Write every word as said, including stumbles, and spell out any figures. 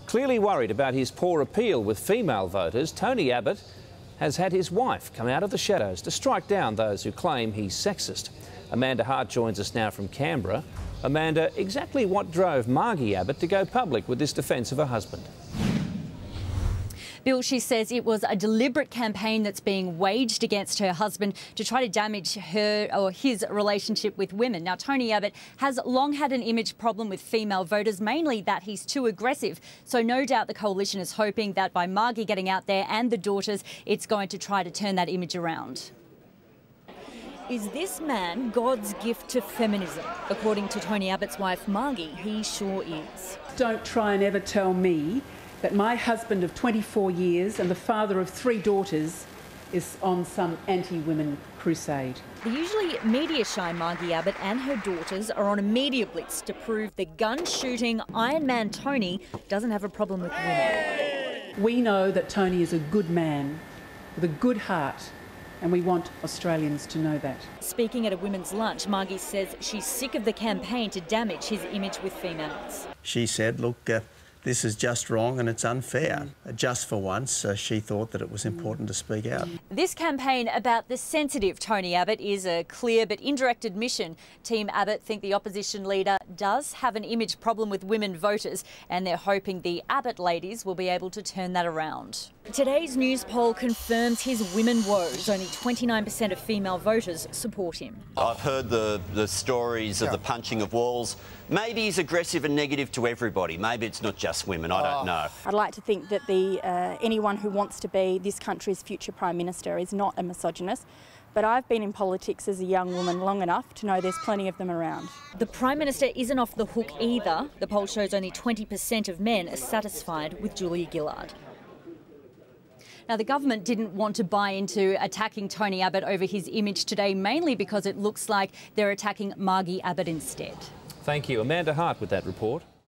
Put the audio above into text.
Clearly worried about his poor appeal with female voters, Tony Abbott has had his wife come out of the shadows to strike down those who claim he's sexist. Amanda Hart joins us now from Canberra. Amanda, exactly what drove Margie Abbott to go public with this defence of her husband? Bill, she says it was a deliberate campaign that's being waged against her husband to try to damage her or his relationship with women. Now, Tony Abbott has long had an image problem with female voters, mainly that he's too aggressive. So no doubt the coalition is hoping that by Margie getting out there and the daughters, it's going to try to turn that image around. Is this man God's gift to feminism? According to Tony Abbott's wife, Margie, he sure is. Don't try and ever tell me that my husband of twenty-four years and the father of three daughters is on some anti-women crusade. The usually media-shy Margie Abbott and her daughters are on a media blitz to prove the gun-shooting Iron Man Tony doesn't have a problem with women. We know that Tony is a good man with a good heart, and we want Australians to know that. Speaking at a women's lunch, Margie says she's sick of the campaign to damage his image with females. She said, look, uh, this is just wrong and it's unfair. Mm. Just for once, uh, she thought that it was important to speak out. This campaign about the sensitive Tony Abbott is a clear but indirect admission. Team Abbott think the opposition leader does have an image problem with women voters, and they're hoping the Abbott ladies will be able to turn that around. Today's news poll confirms his women woes. Only twenty-nine percent of female voters support him. I've heard the, the stories of the punching of walls. Maybe he's aggressive and negative to everybody. Maybe it's not just women, I don't know. I'd like to think that the uh, anyone who wants to be this country's future Prime Minister is not a misogynist. But I've been in politics as a young woman long enough to know there's plenty of them around. The Prime Minister isn't off the hook either. The poll shows only twenty percent of men are satisfied with Julia Gillard. Now, the government didn't want to buy into attacking Tony Abbott over his image today, mainly because it looks like they're attacking Margie Abbott instead. Thank you. Amanda Hart with that report.